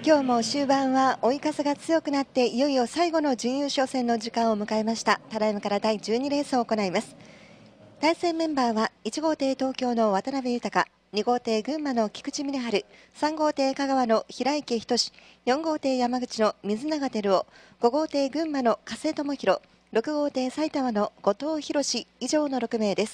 今日も終盤は追い風が強くなっていよいよ最後の準優勝戦の時間を迎えました。ただいまから第12レースを行います。対戦メンバーは1号艇東京の渡辺豊、2号艇群馬の菊池峰春、3号艇香川の平池仁、4号艇山口の水永照夫、5号艇群馬の加瀬智弘、6号艇埼玉の後藤博以上の6名です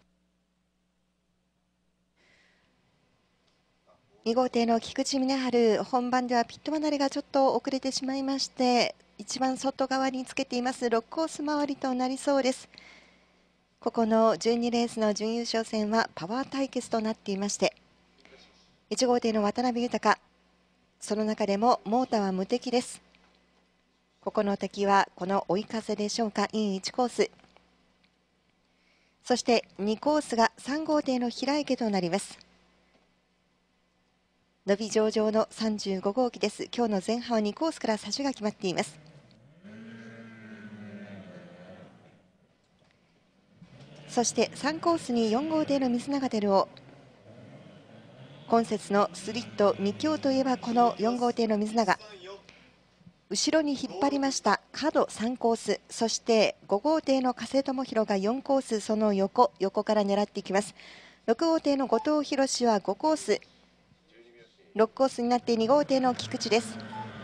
。2号艇の菊池峰春、本番ではピット離れがちょっと遅れてしまいまして、一番外側につけています6コース周りとなりそうです。ここの12レースの準優勝戦はパワー対決となっていまして、1号艇の渡辺豊、その中でもモーターは無敵です。ここの敵はこの追い風でしょうか。いい1コース、そして2コースが3号艇の平池となります。伸び上々の35号機です。今日の前半は2コースから差しが決まっています。そして3コースに4号艇の水永照夫、今節のスリット2強といえばこの4号艇の水永、後ろに引っ張りました角3コース、そして5号艇の加瀬智弘が4コース、その横から狙っていきます。6号艇の後藤博は5コース、6コースになって2号艇の菊池です。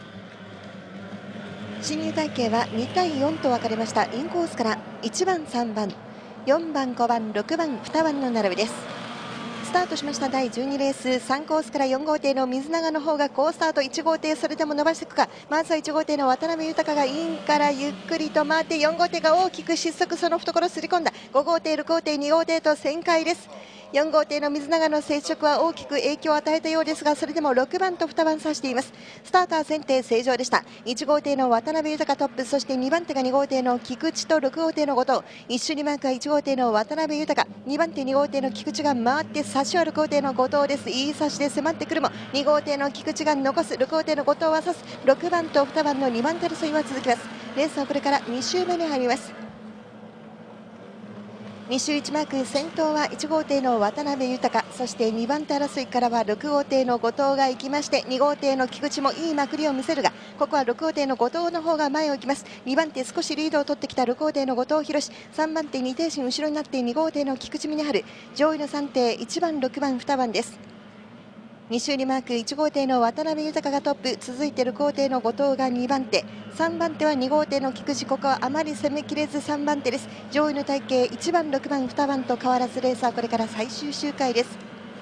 進入隊形は2対4と分かれました。インコースから1番3番4番5番6番2番の並びです。スタートしました第12レース、3コースから4号艇の水永の方が好スタート。1号艇それでも伸ばしていくか。まずは1号艇の渡辺豊がインからゆっくりと回って、4号艇が大きく失速、その懐すり込んだ。5号艇6号艇2号艇と旋回です。4号艇の水永の接触は大きく影響を与えたようですが、それでも6番と2番指しています。スターター前提正常でした。1号艇の渡辺豊トップ、そして2番手が2号艇の菊池と6号艇の後藤、一緒にマークは1号艇の渡辺豊、2番手2号艇の菊池が回って差しは6号艇の後藤です。いい差しで迫ってくるも2号艇の菊池が残す、6号艇の後藤は指す。6番と2番の2番手争いは続きます。レースはこれから2周目に入ります。2周1マーク、先頭は1号艇の渡辺豊、そして2番手争いからは6号艇の後藤が行きまして、2号艇の菊池もいいまくりを見せるが、ここは6号艇の後藤の方が前を行きます。2番手少しリードを取ってきた6号艇の後藤博、3番手2艇身後ろになって2号艇の菊池峰春、上位の3艇1番6番2番です。2周にマーク1号艇の渡辺豊がトップ、続いて6号艇の後藤が2番手、3番手は2号艇の菊池、ここはあまり攻めきれず3番手です。上位の体系1番6番2番と変わらず、レースはこれから最終周回です。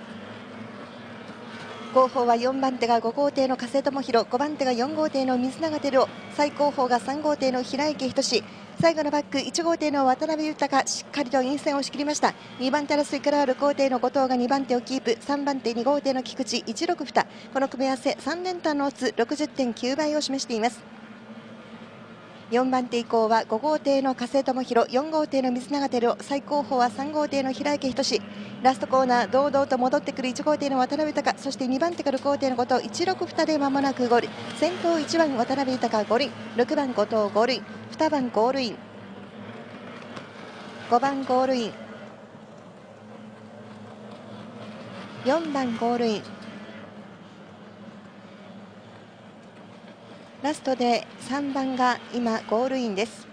後方は4番手が5号艇の加瀬智弘、5番手が4号艇の水永照夫、最後方が3号艇の平池仁、最後のバック1号艇の渡辺豊、しっかりと陰線を仕切りました。2番手争いからは6号艇の後藤が2番手をキープ、3番手2号艇の菊池162、この組み合わせ3連単のオッズ 60.9 倍を示しています。4番手以降は5号艇の加瀬智弘、4号艇の水永照夫、最後方は3号艇の平池仁、ラストコーナー堂々と戻ってくる1号艇の渡辺豊、そして2番手が6号艇の後藤162で間もなくゴール。先頭1番渡辺豊ゴールイン、6番後藤ゴールイン、2番ゴールイン、5番ゴールイン、4番ゴールイン、ラストで3番が今ゴールインです。